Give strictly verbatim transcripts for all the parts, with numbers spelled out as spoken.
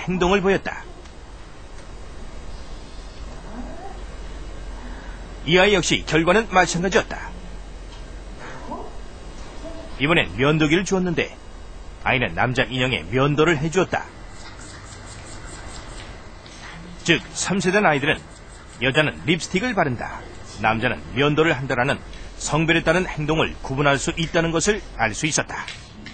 행동을 보였다. 이 아이 역시 결과는 마찬가지였다. 이번엔 면도기를 주었는데 아이는 남자 인형에 면도를 해주었다. 즉 삼 세 된 아이들은 여자는 립스틱을 바른다, 남자는 면도를 한다라는 성별에 따른 행동을 구분할 수 있다는 것을 알 수 있었다.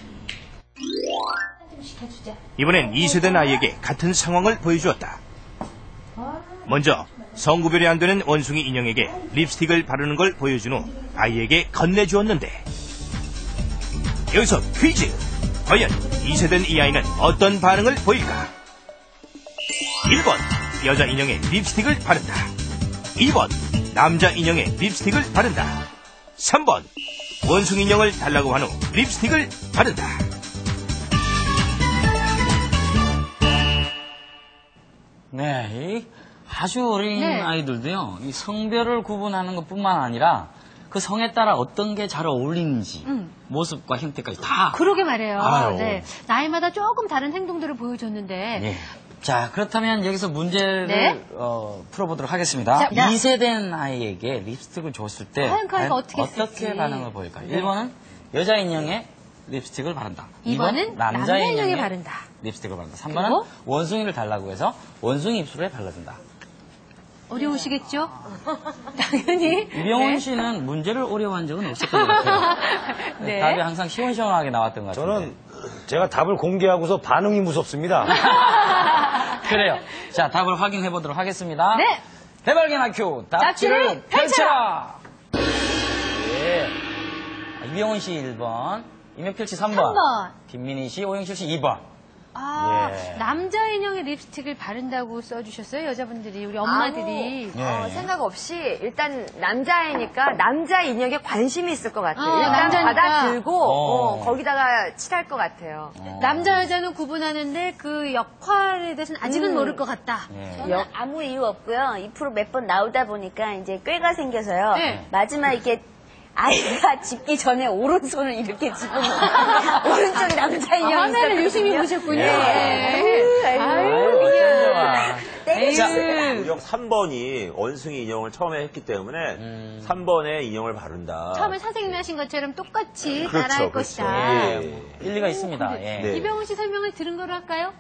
이번엔 이 세 된 아이에게 같은 상황을 보여주었다. 먼저 성구별이 안 되는 원숭이 인형에게 립스틱을 바르는 걸 보여준 후 아이에게 건네주었는데, 여기서 퀴즈! 과연 이 세 된 이 아이는 어떤 반응을 보일까? 일 번 여자 인형에 립스틱을 바른다. 이 번 남자 인형에 립스틱을 바른다. 삼 번 원숭이 인형을 달라고 한 후 립스틱을 바른다. 네, 이 아주 어린 네. 아이들도요, 이 성별을 구분하는 것뿐만 아니라 그 성에 따라 어떤 게 잘 어울리는지 음. 모습과 형태까지 다. 그러게 말해요. 아유. 네. 나이마다 조금 다른 행동들을 보여줬는데. 예. 자, 그렇다면 여기서 문제를 네. 어, 풀어보도록 하겠습니다. 자, 자. 이 세 된 아이에게 립스틱을 줬을 때 과연 그 아이가 어떻게 어떻게 했을지. 반응을 보일까요? 네. 일 번은 여자 인형에 립스틱을 바른다. 이 번은 남자, 남자 인형에 인형에 바른다. 립스틱을 바른다. 삼 번은 그리고? 원숭이를 달라고 해서 원숭이 입술에 발라준다. 어려우시겠죠? 당연히. 이병헌 네. 씨는 문제를 어려워한 적은 없었던 것 같아요. 네. 답이 항상 시원시원하게 나왔던 것 같아요. 저는 제가 답을 공개하고서 반응이 무섭습니다. 그래요. 자, 답을 확인해 보도록 하겠습니다. 네. 대발견 아이큐 답지를 답지를 펼쳐라. 예. 이병헌 씨 일 번, 임혁필 씨 삼 번, 삼 번. 김민희 씨, 오영실 씨 이 번. 아, 예. 남자 인형에 립스틱을 바른다고 써주셨어요, 여자분들이, 우리 엄마들이. 아무, 어, 생각 없이 일단 남자애니까 남자 인형에 관심이 있을 것 같아요. 어, 일단 남자니까. 받아 들고 어. 어, 거기다가 칠할 것 같아요. 남자, 여자는 구분하는데 그 역할에 대해서는 아직은 음. 모를 것 같다. 예. 저는 아무 이유 없고요. 이 프로 몇 번 나오다 보니까 이제 꾀가 생겨서요. 네. 마지막 이렇게 아이가 짚기 전에 오른손을 이렇게 집어넣고 오른쪽에 남자 인형이 아, 화면을 유심히 있었거든요. 보셨군요. 네. 네. 아유, 어쩐 때리셨어요. 무려 삼 번이 원숭이 인형을 처음에 했기 때문에 음. 삼 번에 인형을 바른다. 처음에 선생님이 하신 것처럼 똑같이 그렇죠, 따라할 그렇죠. 것이다. 예. 네, 일리가 있습니다. 예. 네. 이병헌 씨 설명을 들은 거로 할까요?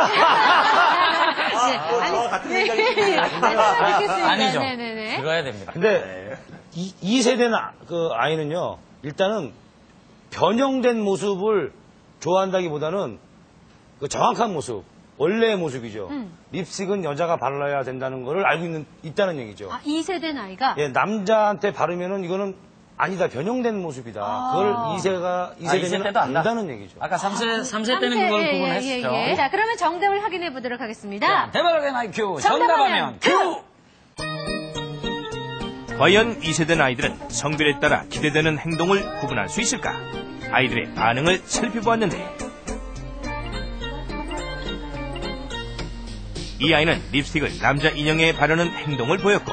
아, 뭐 저와 같은 생각이 네, 듣겠습니다. 아니죠. 네네네. 들어야 됩니다. 근데 이, 이 세대 나- 그 아이는요, 일단은 변형된 모습을 좋아한다기보다는 그 정확한 모습, 원래의 모습이죠. 음. 립스틱은 여자가 발라야 된다는 거를 알고 있는, 있다는 얘기죠. 아, 이 세대 나이가? 예, 남자한테 바르면은 이거는 아니다, 변형된 모습이다. 아. 그걸 이 세가, 이 아, 이 세대는 세대도 안다? 안다는 얘기죠. 아까 삼 세, 삼 세 삼 때는 세, 그걸 예, 구분했죠. 예, 예. 자, 그러면 정답을 확인해 보도록 하겠습니다. 자, 대발견 아이큐 정답하면 정답하면 큐! 과연 이 세대 아이들은 성별에 따라 기대되는 행동을 구분할 수 있을까? 아이들의 반응을 살펴보았는데, 이 아이는 립스틱을 남자 인형에 바르는 행동을 보였고,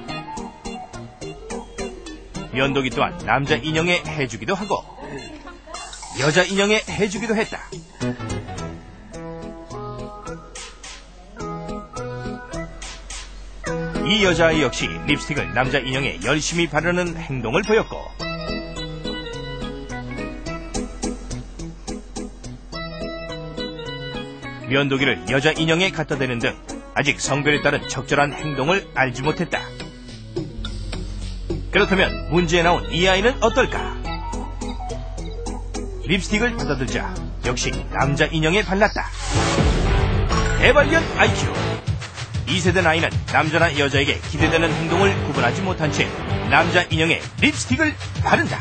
면도기 또한 남자 인형에 해주기도 하고 여자 인형에 해주기도 했다. 이 여자아이 역시 립스틱을 남자 인형에 열심히 바르는 행동을 보였고, 면도기를 여자 인형에 갖다 대는 등 아직 성별에 따른 적절한 행동을 알지 못했다. 그렇다면 문제에 나온 이 아이는 어떨까? 립스틱을 받아들자 역시 남자 인형에 발랐다. 대발견 아이큐. 이 세대 아이는 남자나 여자에게 기대되는 행동을 구분하지 못한 채 남자 인형에 립스틱을 바른다.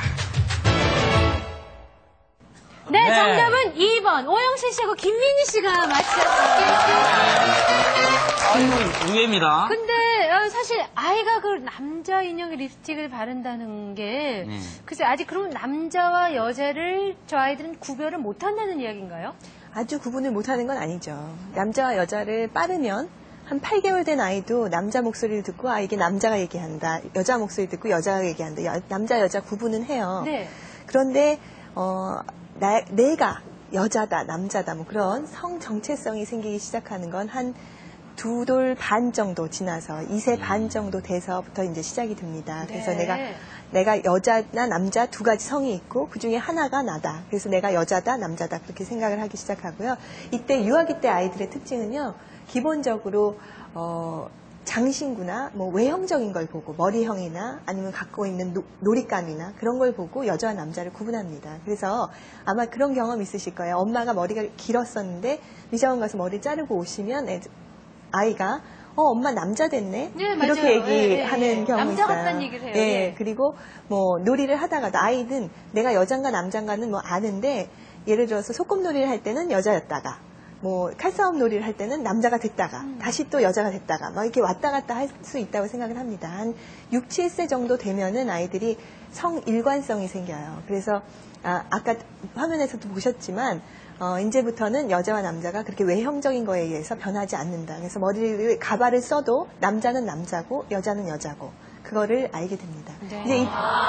네, 네. 정답은 이 번 오영실 씨하고 김민희 씨가 맞추셨습니다. 아유, 의외입니다. 근데 어, 사실 아이가 그 남자 인형에 립스틱을 바른다는 게 음. 글쎄 아직 그럼 남자와 여자를 저 아이들은 구별을 못한다는 이야기인가요? 아주 구분을 못하는 건 아니죠. 남자와 여자를 빠르면 한 팔 개월 된 아이도 남자 목소리를 듣고 아 이게 남자가 얘기한다. 여자 목소리 듣고 여자가 얘기한다. 여- 남자 여자 구분은 해요. 네. 그런데 어, 나, 내가 여자다, 남자다, 뭐 그런 성 정체성이 생기기 시작하는 건 한 두 돌 반 정도 지나서 이 세 반 정도 돼서부터 이제 시작이 됩니다. 그래서 네. 내가 내가 여자나 남자 두 가지 성이 있고 그 중에 하나가 나다. 그래서 내가 여자다, 남자다 그렇게 생각을 하기 시작하고요. 이때 유아기 때 아이들의 특징은요, 기본적으로 어, 장신구나 뭐 외형적인 걸 보고 머리형이나 아니면 갖고 있는 노, 놀잇감이나 그런 걸 보고 여자와 남자를 구분합니다. 그래서 아마 그런 경험 있으실 거예요. 엄마가 머리가 길었었는데 미장원 가서 머리 자르고 오시면 애, 아이가 어 엄마 남자 됐네 네, 이렇게 맞아요. 얘기하는 예, 예. 경우 남자 있어요. 같다는 얘기를 해요. 예, 예. 그리고 뭐 놀이를 하다가도 아이는 내가 여잔가 남잔가는 뭐 아는데 예를 들어서 소꿉놀이를 할 때는 여자였다가 뭐 칼싸움 놀이를 할 때는 남자가 됐다가 음. 다시 또 여자가 됐다가 막 이렇게 왔다 갔다 할 수 있다고 생각을 합니다. 한 육, 칠 세 정도 되면은 아이들이 성일관성이 생겨요. 그래서 아, 아까 화면에서도 보셨지만 어, 이제부터는 여자와 남자가 그렇게 외형적인 거에 의해서 변하지 않는다. 그래서 머리를 가발을 써도 남자는 남자고 여자는 여자고 그거를 알게 됩니다. 네. 이제 이,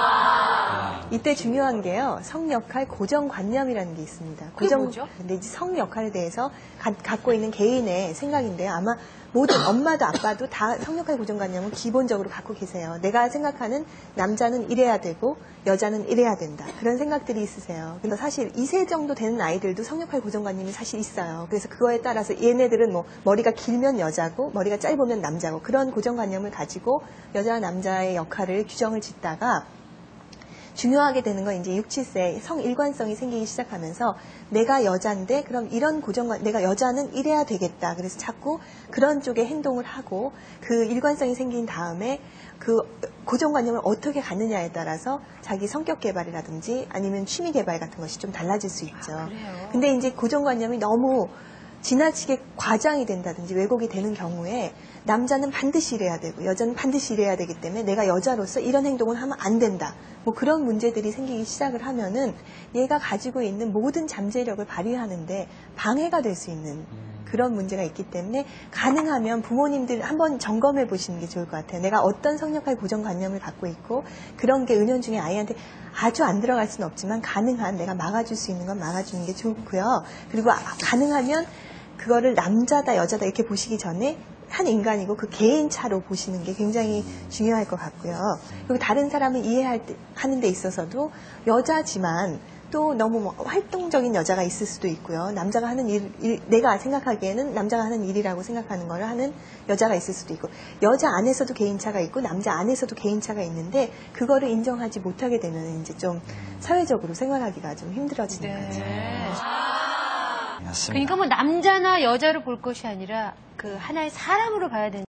이때 중요한 게요. 성역할 고정관념이라는 게 있습니다. 그게 뭐죠? 근데 이제 성 역할에 대해서 가, 갖고 있는 개인의 생각인데요. 아마 모든 엄마도 아빠도 다 성역할 고정관념은 기본적으로 갖고 계세요. 내가 생각하는 남자는 이래야 되고 여자는 이래야 된다. 그런 생각들이 있으세요. 그래서 사실 이 세 정도 되는 아이들도 성역할 고정관념이 사실 있어요. 그래서 그거에 따라서 얘네들은 뭐 머리가 길면 여자고 머리가 짧으면 남자고 그런 고정관념을 가지고 여자와 남자의 역할을 규정을 짓다가 중요하게 되는 건 이제 육, 칠 세 성일관성이 생기기 시작하면서 내가 여잔데 그럼 이런 고정관 내가 여자는 이래야 되겠다. 그래서 자꾸 그런 쪽의 행동을 하고 그 일관성이 생긴 다음에 그 고정관념을 어떻게 갖느냐에 따라서 자기 성격 개발이라든지 아니면 취미 개발 같은 것이 좀 달라질 수 있죠. 아, 그래요? 근데 이제 고정관념이 너무 지나치게 과장이 된다든지 왜곡이 되는 경우에 남자는 반드시 이래야 되고 여자는 반드시 이래야 되기 때문에 내가 여자로서 이런 행동을 하면 안 된다. 뭐 그런 문제들이 생기기 시작을 하면은 얘가 가지고 있는 모든 잠재력을 발휘하는데 방해가 될 수 있는 그런 문제가 있기 때문에 가능하면 부모님들 한번 점검해 보시는 게 좋을 것 같아요. 내가 어떤 성역할 고정관념을 갖고 있고 그런 게 은연중에 아이한테 아주 안 들어갈 수는 없지만 가능한 내가 막아줄 수 있는 건 막아주는 게 좋고요. 그리고 가능하면 그거를 남자다 여자다 이렇게 보시기 전에 한 인간이고 그 개인차로 보시는 게 굉장히 중요할 것 같고요. 그리고 다른 사람을 이해할 때, 하는 데 있어서도 여자지만 또 너무 뭐 활동적인 여자가 있을 수도 있고요. 남자가 하는 일, 일, 내가 생각하기에는 남자가 하는 일이라고 생각하는 거를 하는 여자가 있을 수도 있고 여자 안에서도 개인차가 있고 남자 안에서도 개인차가 있는데 그거를 인정하지 못하게 되면 이제 좀 사회적으로 생활하기가 좀 힘들어지는 네. 거죠. 그러니까 뭐 남자나 여자로 볼 것이 아니라 그 하나의 사람으로 봐야 되는